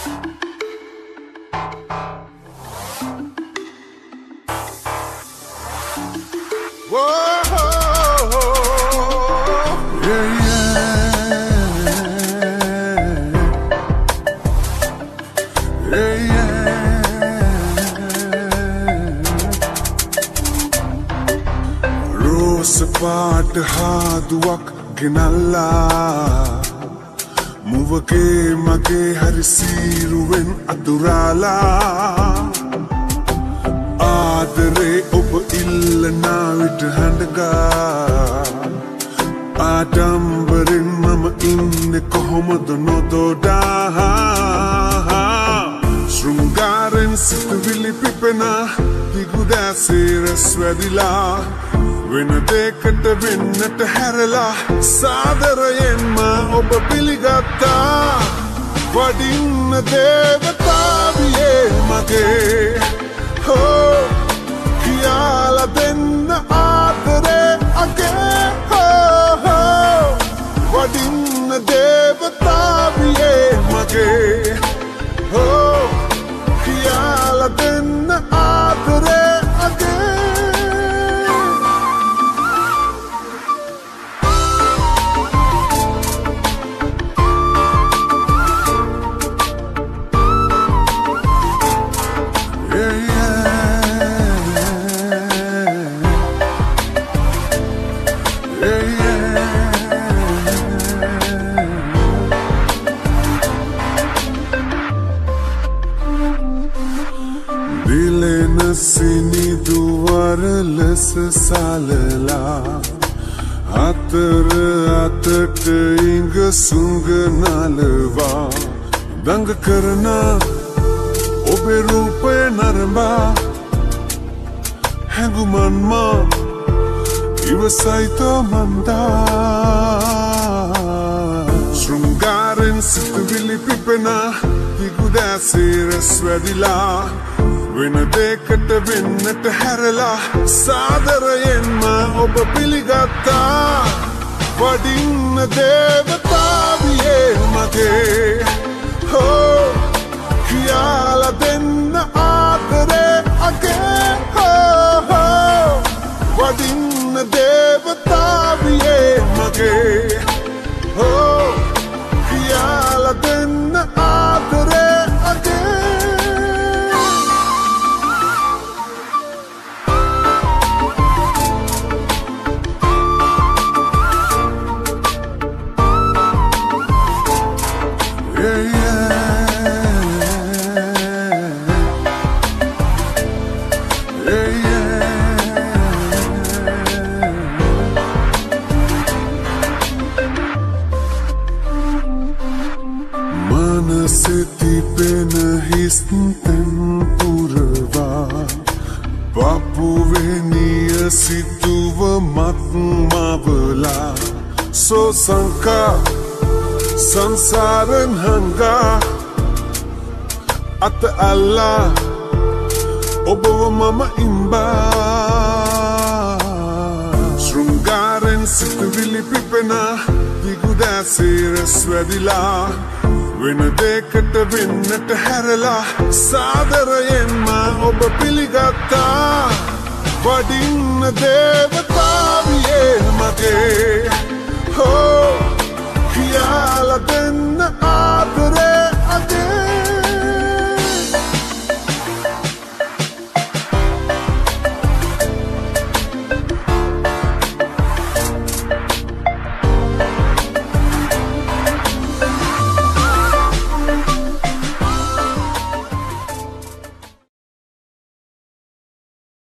පාට හාදුවක් ගෙනල්ලා මුවගේ මගේ හරි සීරුවෙන් අතුරාලා ආදරේ ඔබ ඉල්ලනා විට හඬගා ආඩම්බරෙන් මම ඉන්නේ කොහොමද නොදොඩා ශෘංගාරෙන් සිතුවිලි පිපෙන දිගුදැසේ රැස් වැදිලා වෙන දෙකට වෙන්නට හැරලා සාදරයෙන්ම ඔබ පිළිගත්තා වඩින්න දේවතාවියේ මගේ හෝ කියලා දෙන්න ආදරේ අගේ හෝ වඩින්න දේවතාවියේ මගේ හෝ කියලා දෙන්න ආදරේ අගේ සිනිදුවර ලෙස සලලා අතර අතට ඉඟ සුඟ නලවා දඟ කරන ඔබේ රූපය නරඹා හැඟුමන්මා ඉවසයිතෝ මන්දා ශෘංගාරෙන් සිතුවිලි පිපෙන දිගුදැසේ රැස් වැදිලා වෙන දෙකට වෙන්නට හැරලා සාදරයෙන්ම ඔබ පිළිගත්තා වඩින්න දේවතාවියේ මගේ හෝ කියලා දෙන්න ආදරේ අගේ හෝ වඩින්න දේවතාවියේ මගේ හෝ කියලා දෙන්න ආදරේ අගේ සිතිපෙන හිස්තෙන් පුරවා පපුවෙනිය සිතුව මත්මවලා සෝසංකා සංසාරෙන් හංගා අත අල්ලා ඔබව මම ඉම්බා ශෘංගාරෙන් සිතුවිලි පිපෙන දිගුදැසේ රැස් වැදිලා වෙන දෙකට වෙන්නට හැරලා සාදරයෙන්ම ඔබ පිළිගත්තා වඩින්න දේවතාවියේ මගේ හෝ කියලා දෙන්න ආදරේ